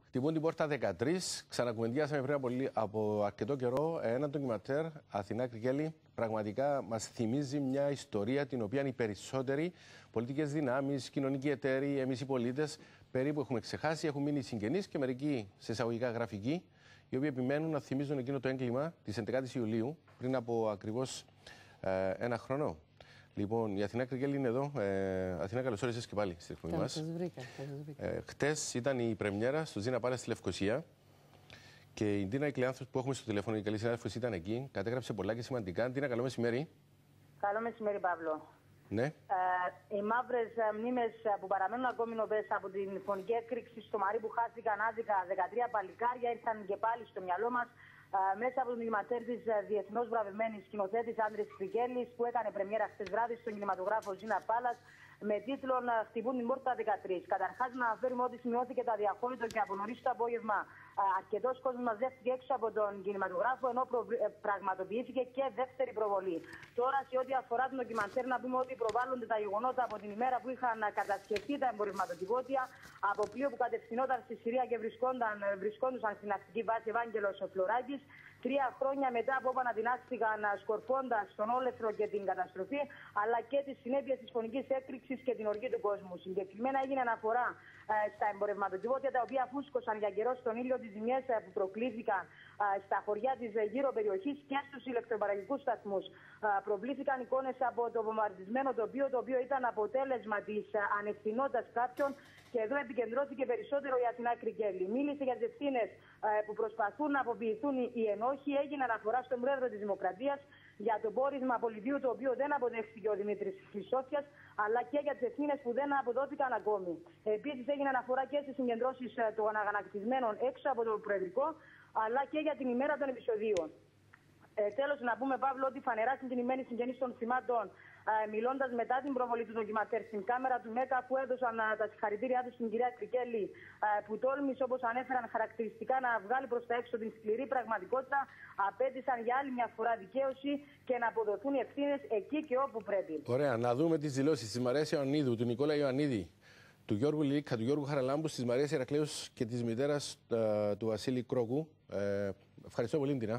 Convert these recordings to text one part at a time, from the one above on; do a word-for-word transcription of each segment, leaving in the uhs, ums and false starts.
Χτυπούν την πόρτα δεκατρείς. Ξανακουβεντιάσαμε πριν από, από αρκετό καιρό ένα ντοκιματέρ, Αθηνά Κρικέλη. Πραγματικά μας θυμίζει μια ιστορία την οποία οι περισσότεροι πολιτικές δυνάμεις, κοινωνικοί εταίροι, εμείς οι πολίτες περίπου έχουμε ξεχάσει, έχουν μείνει συγγενείς και μερικοί σε εισαγωγικά γραφικοί, οι οποίοι επιμένουν να θυμίζουν εκείνο το έγκλημα της έντεκα Ιουλίου πριν από ακριβώς ε, ένα χρόνο. Λοιπόν, η Αθηνά Κρικέλη είναι εδώ. Ε, Αθηνά, καλώς όρισες και πάλι στην εκπομπή μας. Ε, χτες ήταν η πρεμιέρα στο Ζήνα Πάλας στη Λευκοσία και η Ντίνα Κλεάνθος που έχουμε στο τηλέφωνο, η καλή συνάδελφος ήταν εκεί. Κατέγραψε πολλά και σημαντικά. Ντίνα, καλό μεσημέρι. Καλό μεσημέρι, Παύλο. Ναι. Ε, οι μαύρες μνήμες που παραμένουν ακόμη νοπές από την φωνική έκρηξη στο Μαρί που χάθηκαν άδικα δεκατρία παλικάρια ήρθαν και πάλι στο μυαλό μας. Uh, μέσα από τον ντοκιματέρ της uh, διεθνώς βραβευμένης σκηνοθέτης Άντρης Κρικέλης που έκανε πρεμιέρα χθες βράδυ στον κινηματογράφο Ζήνα Πάλας με τίτλο uh, Χτυπούν την πόρτα δεκατρείς. Καταρχάς, να αναφέρουμε ότι σημειώθηκε τα διαχώρητο και από νωρίς το απόγευμα uh, αρκετός κόσμος μαζεύτηκε έξω από τον κινηματογράφο ενώ προ... uh, πραγματοποιήθηκε και δεύτερη προβολή. Τώρα, σε ό,τι αφορά τον ντοκιματέρ, να πούμε ότι προβάλλονται τα γεγονότα από την ημέρα που είχαν uh, κατασκευθεί τα εμπορευματοκιβώτια από πλοίο που κατευθυνόταν στη Συρία και βρισκόντουσαν στην ακτική βάση Ευάγγελος Φλωράκης. Τρία χρόνια μετά από όπου αναδυνάστηκαν σκορπώντας τον όλεθρο και την καταστροφή, αλλά και τις συνέπειες της φωνικής έκρηξης και την οργή του κόσμου. Συγκεκριμένα έγινε αναφορά ε, στα εμπορευματοκιβώτια τα οποία φούσκωσαν για καιρό στον ήλιο τις ζημιές ε, που προκλήθηκαν ε, στα χωριά της ε, γύρω περιοχής και στους ηλεκτροπαραγωγικούς σταθμούς. Ε, προβλήθηκαν εικόνες από το βομβαρδισμένο τοπίο, το οποίο ήταν αποτέλεσμα της ε, ανευθυνότητας κάποιων. Και εδώ επικεντρώθηκε περισσότερο η Αθηνά Κρικέλη. Μίλησε για τις ευθύνες ε, που προσπαθούν να αποποιηθούν οι ενόχοι. Έγινε αναφορά στον πρόεδρο της Δημοκρατίας για το πόρισμα πολιτείου το οποίο δεν αποδέχθηκε ο Δημήτρης Χρυσόφιας, αλλά και για τις ευθύνες που δεν αποδόθηκαν ακόμη. Επίσης έγινε αναφορά και στις συγκεντρώσεις ε, των αγανακτισμένων έξω από το Προεδρικό, αλλά και για την ημέρα των επεισοδίων. Ε, τέλος, να πούμε, Παύλο, ότι φανερά συγκινημένοι συγγενείς των θυμάτων, ε, μιλώντας μετά την προβολή του ντοκιματέρ στην κάμερα του ΜΕΚΑ, που έδωσαν ε, τα συγχαρητήριά τους στην κυρία Κρικέλη, ε, που τόλμησε, όπως ανέφεραν χαρακτηριστικά, να βγάλει προς τα έξω την σκληρή πραγματικότητα, απέτησαν για άλλη μια φορά δικαίωση και να αποδοθούν οι ευθύνες εκεί και όπου πρέπει. Ωραία, να δούμε τις δηλώσεις της Μαρίας Ιωαννίδου, του Νικόλα Ιωαννίδη, του Γιώργου Λίκα, του Γιώργου Χαραλάμπου, της Μαρίας Ηρακλέους και της μητέρας ε, του Βασίλη Κρόκου. Ε, ευχαριστώ πολύ, Ντίνα.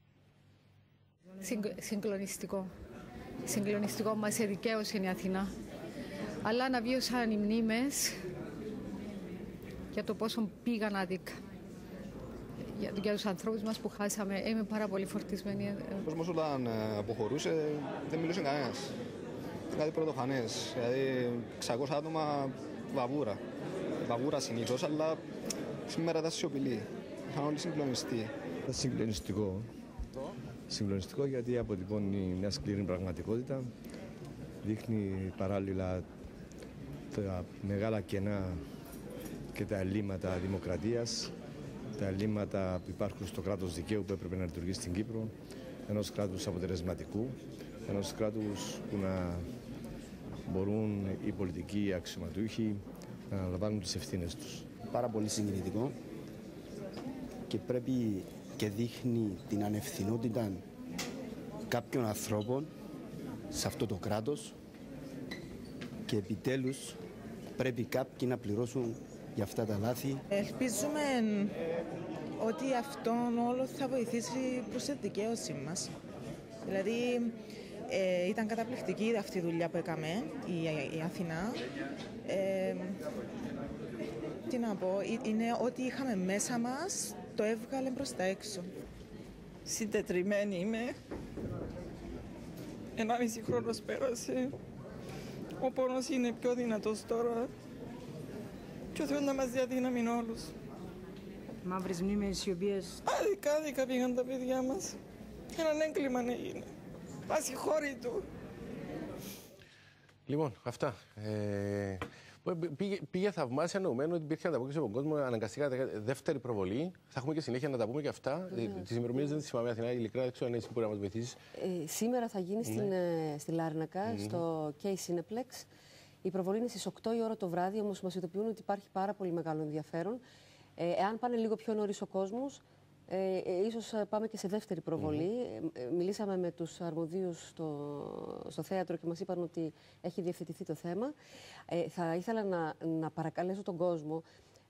Συγκλονιστικό. Συγκλονιστικό, μας εδικαίωσε η Αθηνά. Αλλά αναβίωσαν οι μνήμες για το πόσο πήγαν άδικα. Για, για τους ανθρώπους μας που χάσαμε. Είμαι πάρα πολύ φορτισμένη. Ο κόσμος όταν αποχωρούσε δεν μιλούσε κανένας. Ήταν κάτι πρωτοφανές. Δηλαδή εξακόσια άτομα βαβούρα. Βαβούρα συνήθως, αλλά σήμερα ήταν σιωπηλή. Είχαν όλοι συγκλονιστεί. Συγκλονιστικό. Συγκλονιστικό γιατί αποτυπώνει μια σκληρή πραγματικότητα, δείχνει παράλληλα τα μεγάλα κενά και τα ελλείμματα δημοκρατίας, τα ελλείμματα που υπάρχουν στο κράτος δικαίου που έπρεπε να λειτουργήσει στην Κύπρο, ενός κράτους αποτελεσματικού, ενός κράτους που να μπορούν οι πολιτικοί αξιωματούχοι να αναλαμβάνουν τις ευθύνες τους. Πάρα πολύ συγκινητικό και πρέπει και δείχνει την ανευθυνότητα κάποιων ανθρώπων σε αυτό το κράτος και επιτέλους πρέπει κάποιοι να πληρώσουν για αυτά τα λάθη. Ελπίζουμε ότι αυτό όλο θα βοηθήσει προς τη δικαίωση μας. Δηλαδή ε, ήταν καταπληκτική αυτή η δουλειά που έκαμε η, η Αθηνά. Ε, τι να πω, είναι ό,τι είχαμε μέσα μας το έβγαλε προς τα έξω. Συντετριμμένη είμαι. Ενάμιση χρόνος πέρασε. Ο πόνος είναι πιο δυνατός τώρα. Και ο Θεός να μας διαδύναμει όλους. Μαύρες μνήμες οι οποίες... Άδικα, άδικα πήγαν τα παιδιά μας. Έναν έγκλημα έγινε. Ασυγχώρητο. Λοιπόν, αυτά. Ε... Πήγε, πήγε θαυμάσια, εννοουμένου ότι υπήρχε ανταπόκριση από τον κόσμο. Αναγκαστικά δεύτερη προβολή. Θα έχουμε και συνέχεια να τα πούμε και αυτά. Τις ημερομηνίες δεν τις θυμάμαι, Αθηνά. Ειλικρινά δεν ξέρω αν εσύ μπορεί να μας βοηθήσει. Ε, σήμερα θα γίνει στην, ναι. στη Λάρνακα, mm-hmm. στο K Cineplex. Η προβολή είναι στις οκτώ η ώρα το βράδυ, όμως μας ειδοποιούν ότι υπάρχει πάρα πολύ μεγάλο ενδιαφέρον. Ε, εάν πάνε λίγο πιο νωρίς ο κόσμος, Ε, ε, ίσως πάμε και σε δεύτερη προβολή. Mm-hmm. ε, μιλήσαμε με τους αρμοδίους στο, στο θέατρο και μας είπαν ότι έχει διευθετηθεί το θέμα. Ε, θα ήθελα να, να παρακαλέσω τον κόσμο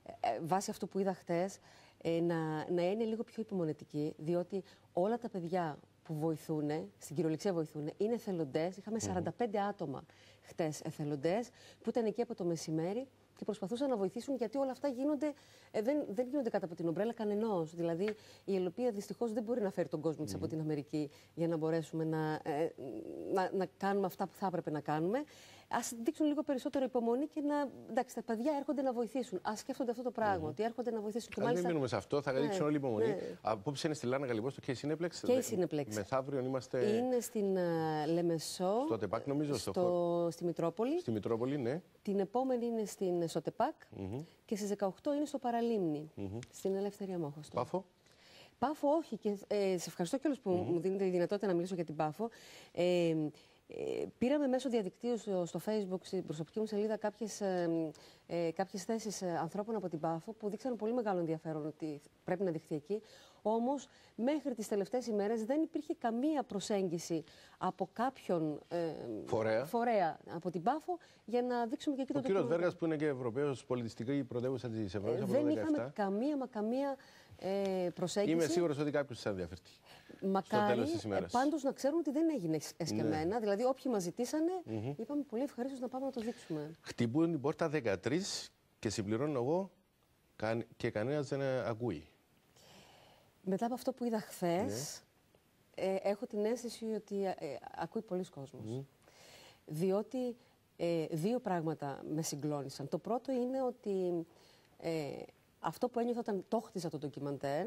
ε, βάσει αυτού που είδα χτες, ε, να, να είναι λίγο πιο υπομονετική, διότι όλα τα παιδιά που βοηθούν, στην κυριολεξία βοηθούν, είναι εθελοντές. Είχαμε σαράντα πέντε άτομα χτες εθελοντές, που ήταν εκεί από το μεσημέρι και προσπαθούσαν να βοηθήσουν, γιατί όλα αυτά γίνονται, ε, δεν, δεν γίνονται κάτω από την ομπρέλα κανενός. Δηλαδή, η Ελοπία δυστυχώς δεν μπορεί να φέρει τον κόσμο της mm. από την Αμερική για να μπορέσουμε να, ε, να, να κάνουμε αυτά που θα έπρεπε να κάνουμε. Ας δείξουν λίγο περισσότερο υπομονή και να. Εντάξει, τα παιδιά έρχονται να βοηθήσουν. Ας σκέφτονται αυτό το πράγμα, mm. ότι έρχονται να βοηθήσουν. Ας μάλιστα... μην μείνουμε σε αυτό, θα ναι, δείξουν όλη υπομονή. Ναι. Απόψε είναι στη Λάρνακα, λοιπόν, στο K-Cineplex. K-Cineplex. Μεθαύριο είμαστε. Είναι στην uh, Λεμεσό. Στο ΤΕΠΑΚ, νομίζω. Στο... Στο... Στη Μητρόπολη. Στη Μητρόπολη, ναι. Την επόμενη είναι στην ΣΟΤΕΠΑΚ mm-hmm. και στις δεκαοκτώ είναι στο Παραλίμνη, mm-hmm. στην Ελεύθερη Αμόχωστο. Πάφο. Πάφο, όχι. Και, ε, σε ευχαριστώ κιόλας που mm-hmm. μου δίνετε τη δυνατότητα να μιλήσω για την Πάφο. Ε, ε, πήραμε μέσω διαδικτύου στο, στο Facebook, στην προσωπική μου σελίδα, κάποιες, ε, ε, κάποιες θέσεις ε, ανθρώπων από την Πάφο που δείξαν πολύ μεγάλο ενδιαφέρον ότι πρέπει να δειχθεί εκεί. Όμως, μέχρι τις τελευταίες ημέρες δεν υπήρχε καμία προσέγγιση από κάποιον ε, φορέα. φορέα από την Πάφο για να δείξουμε και εκεί το τεκμήριο. Ο κύριος Βέργας, που είναι και Ευρωπαίος πολιτιστική πρωτεύουσα της Ευρώπης, ε, από δεν το δεκαεπτά. είχαμε καμία μα καμία ε, προσέγγιση. Είμαι σίγουρος ότι κάποιος θα ενδιαφερθεί. Μακάρι, ε, πάντως να ξέρουν ότι δεν έγινε εσκεμμένα. Ναι. Δηλαδή, όποιοι μας ζητήσανε, mm-hmm. είπαμε πολύ ευχαρίστως να πάμε να το δείξουμε. Χτυπούν την πόρτα δεκατρείς και συμπληρώνω εγώ και κανένας δεν ακούει. Μετά από αυτό που είδα χθες, ναι. ε, έχω την αίσθηση ότι ε, ακούει πολλοί κόσμος. Mm. Διότι ε, δύο πράγματα με συγκλώνησαν. Το πρώτο είναι ότι ε, αυτό που ένιωθα όταν το χτίζα το ντοκιμαντέρ,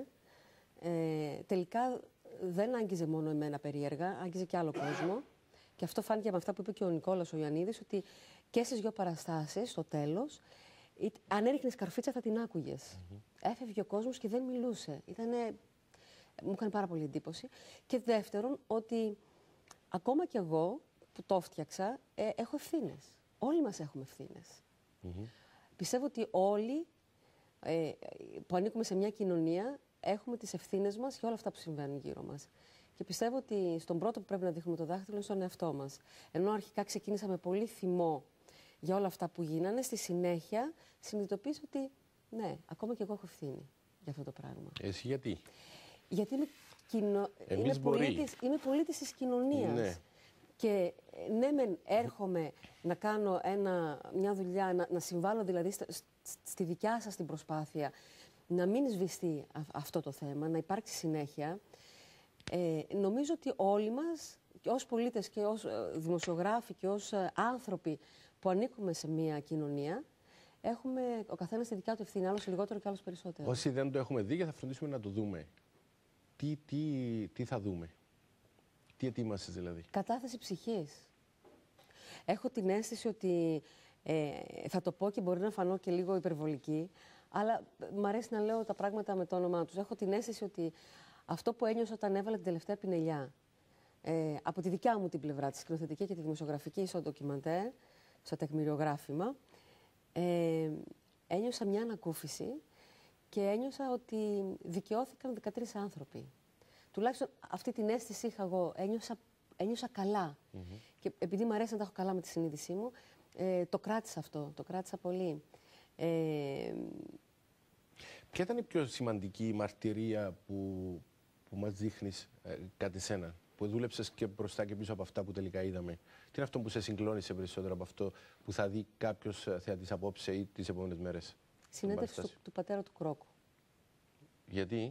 ε, τελικά δεν άγγιζε μόνο εμένα περίεργα, άγγιζε και άλλο κόσμο. Και αυτό φάνηκε με αυτά που είπε και ο Νικόλας ο Ιωαννίδης, ότι και στις δύο παραστάσεις, στο τέλος, αν έριχνες καρφίτσα θα την άκουγες. Mm-hmm. Έφευγε ο κόσμος και δεν μιλούσε. Ήτανε... Μου έκανε πάρα πολύ εντύπωση. Και δεύτερον, ότι ακόμα κι εγώ που το φτιάξα, ε, έχω ευθύνες. Όλοι μας έχουμε ευθύνες. Mm-hmm. Πιστεύω ότι όλοι ε, που ανήκουμε σε μια κοινωνία έχουμε τις ευθύνες μας για όλα αυτά που συμβαίνουν γύρω μας. Και πιστεύω ότι στον πρώτο που πρέπει να δείχνουμε το δάχτυλο είναι στον εαυτό μας. Ενώ αρχικά ξεκίνησα με πολύ θυμό για όλα αυτά που γίνανε, στη συνέχεια συνειδητοποίησα ότι ναι, ακόμα κι εγώ έχω ευθύνη για αυτό το πράγμα. Εσύ γιατί? Γιατί είμαι, κοινο... είμαι, πολίτης, είμαι πολίτης της κοινωνίας. Ναι. Και ναι, μεν έρχομαι να κάνω ένα, μια δουλειά, να, να συμβάλλω δηλαδή στη, στη δικιά σας την προσπάθεια, να μην σβηστεί α, αυτό το θέμα, να υπάρξει συνέχεια. Ε, νομίζω ότι όλοι μας, και ως πολίτες και ως δημοσιογράφοι και ως άνθρωποι που ανήκουμε σε μια κοινωνία, έχουμε ο καθένας τη δικιά του ευθύνη, άλλος λιγότερο και άλλος περισσότερο. Όσοι δεν το έχουμε δει, θα φροντίσουμε να το δούμε. Τι, τι, τι θα δούμε, τι ετοίμασες δηλαδή? Κατάθεση ψυχής. Έχω την αίσθηση ότι, ε, θα το πω και μπορεί να φανώ και λίγο υπερβολική, αλλά μου αρέσει να λέω τα πράγματα με το όνομά τους. Έχω την αίσθηση ότι αυτό που ένιωσα όταν έβαλα την τελευταία πινελιά, ε, από τη δικιά μου την πλευρά, τη σκηνοθετική και τη δημοσιογραφική, στο ντοκιμαντέρ, στο τεκμηριογράφημα, ε, ένιωσα μια ανακούφιση και ένιωσα ότι δικαιώθηκαν δεκατρείς άνθρωποι. Τουλάχιστον αυτή την αίσθηση είχα εγώ. Ένιωσα, ένιωσα καλά. Mm-hmm. Και επειδή μου αρέσει να τα έχω καλά με τη συνείδησή μου, ε, το κράτησα αυτό. Το κράτησα πολύ. Ε, Ποια ήταν η πιο σημαντική μαρτυρία που, που μας δείχνεις ε, κάτι σένα, που δούλεψες και μπροστά και πίσω από αυτά που τελικά είδαμε? Τι είναι αυτό που σε συγκλώνησε περισσότερο από αυτό που θα δει κάποιος θεατής απόψε ή τις επόμενες μέρες? Συνέντευξη του, του πατέρα του Κρόκου. Γιατί?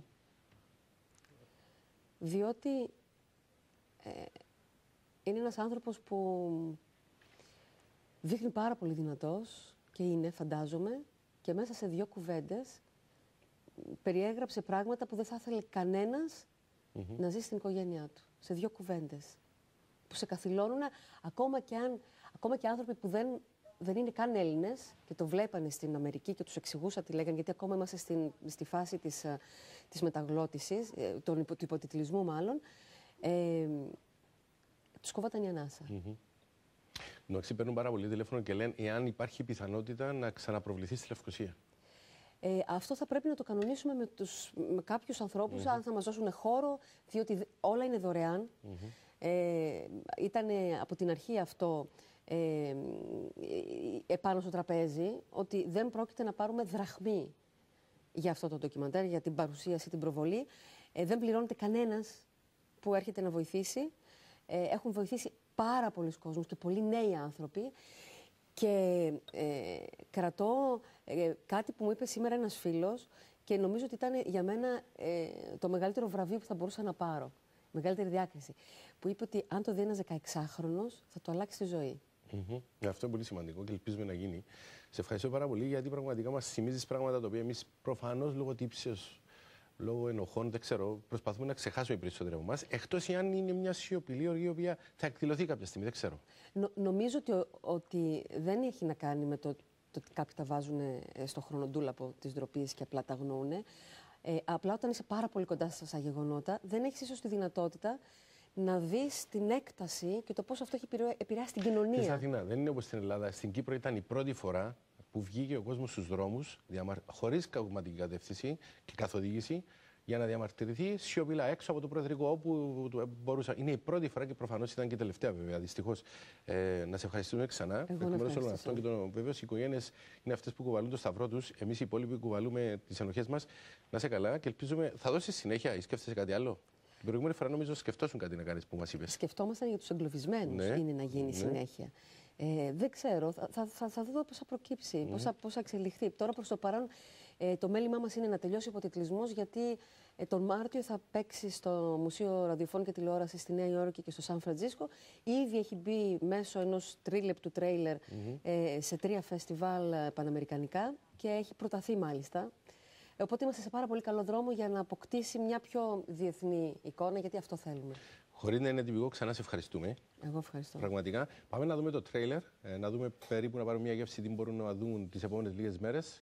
Διότι ε, είναι ένας άνθρωπος που δείχνει πάρα πολύ δυνατός και είναι, φαντάζομαι, και μέσα σε δύο κουβέντες περιέγραψε πράγματα που δεν θα ήθελε κανένας mm-hmm. να ζει στην οικογένειά του. Σε δύο κουβέντες. Που σε καθυλώνουν ακόμα και, αν, ακόμα και άνθρωποι που δεν, δεν είναι καν Έλληνες και το βλέπανε στην Αμερική και τους εξηγούσα τι λέγανε, γιατί ακόμα είμαστε στην, στη φάση της, της μεταγλώτησης, τον, του υποτιτλισμού μάλλον, ε, τους κόβαταν η ανάσα. Mm-hmm. Νοξύ, παίρνουν πάρα πολύ τηλέφωνο και λένε εάν υπάρχει πιθανότητα να ξαναπροβληθεί στη Λευκοσία. Ε, αυτό θα πρέπει να το κανονίσουμε με, τους, με κάποιους ανθρώπους, mm-hmm. αν θα μας δώσουν χώρο, διότι όλα είναι δωρεάν. Mm-hmm. ε, ήταν από την αρχή αυτό ε, επάνω στο τραπέζι ότι δεν πρόκειται να πάρουμε δραχμή για αυτό το ντοκιμαντέρ, για την παρουσίαση, την προβολή. Ε, δεν πληρώνεται κανένας που έρχεται να βοηθήσει. Ε, έχουν βοηθήσει πάρα πολλοί κόσμος και πολλοί νέοι άνθρωποι. Και ε, κρατώ ε, κάτι που μου είπε σήμερα ένας φίλος και νομίζω ότι ήταν για μένα ε, το μεγαλύτερο βραβείο που θα μπορούσα να πάρω. Μεγαλύτερη διάκριση. Που είπε ότι αν το δει ένας δεκαεξάχρονος θα του αλλάξει τη ζωή. Mm-hmm. Αυτό είναι πολύ σημαντικό και ελπίζουμε να γίνει. Σε ευχαριστώ πάρα πολύ γιατί πραγματικά μας θυμίζεις πράγματα τα οποία εμείς προφανώς λόγω τύψεως, λόγω ενοχών, δεν ξέρω, προσπαθούμε να ξεχάσουμε οι περισσότεροι από εμάς. Εκτός αν είναι μια σιωπηλή οργή η οποία θα εκδηλωθεί κάποια στιγμή, δεν ξέρω. Νο, νομίζω ότι, ότι δεν έχει να κάνει με το, το ότι κάποιοι τα βάζουν στο χρονοτούλαπο της ντροπής και απλά τα αγνοούν. Ε, απλά όταν είσαι πάρα πολύ κοντά στα γεγονότα, δεν έχεις ίσως τη δυνατότητα να δεις την έκταση και το πώς αυτό έχει επηρεάσει την κοινωνία. Στην Αθήνα δεν είναι όπως στην Ελλάδα. Στην Κύπρο ήταν η πρώτη φορά που βγήκε ο κόσμος στους δρόμους διαμαρ... χωρίς κομματική κατεύθυνση και καθοδήγηση για να διαμαρτυρηθεί σιωπηλά έξω από το Προεδρικό όπου μπορούσα. Είναι η πρώτη φορά και προφανώς ήταν και τελευταία βέβαια. Δυστυχώς. Ε, να σε ευχαριστούμε ξανά. Εκ μέρους όλων αυτών και των βεβαίως οι οικογένειες είναι αυτές που κουβαλούν το σταυρό τους. Εμείς οι υπόλοιποι κουβαλούμε τις ενοχές μας. Να σε καλά και ελπίζουμε. Θα δώσεις συνέχεια ή σκέφτεσαι κάτι άλλο? Την προηγούμενη φορά νομίζω σκεφτόσουν κάτι να κάνεις που μας είπες. Σκεφτόμασταν για τους εγκλωβισμένους, ναι, είναι να γίνει, ναι, συνέχεια. Ε, δεν ξέρω, θα, θα, θα, θα δω πώς θα προκύψει, mm. πώς, θα, πώς θα εξελιχθεί. Τώρα προς το παρόν ε, το μέλημά μας είναι να τελειώσει ο υποτιτλισμός γιατί ε, τον Μάρτιο θα παίξει στο Μουσείο Ραδιοφώνου και Τηλεόρασης στη Νέα Υόρκη και στο Σαν Φραντζίσκο. Ήδη έχει μπει μέσω ενός τρίλεπτου τρέιλερ mm-hmm. ε, σε τρία φεστιβάλ παναμερικανικά και έχει προταθεί μάλιστα. Οπότε είμαστε σε πάρα πολύ καλό δρόμο για να αποκτήσει μια πιο διεθνή εικόνα, γιατί αυτό θέλουμε. Χωρίς να είναι τυπικό, ξανά σε ευχαριστούμε. Εγώ ευχαριστώ. Πραγματικά. Πάμε να δούμε το τρέιλερ, να δούμε περίπου να πάρουμε μια γεύση τι μπορούν να δουν τις επόμενες λίγες μέρες.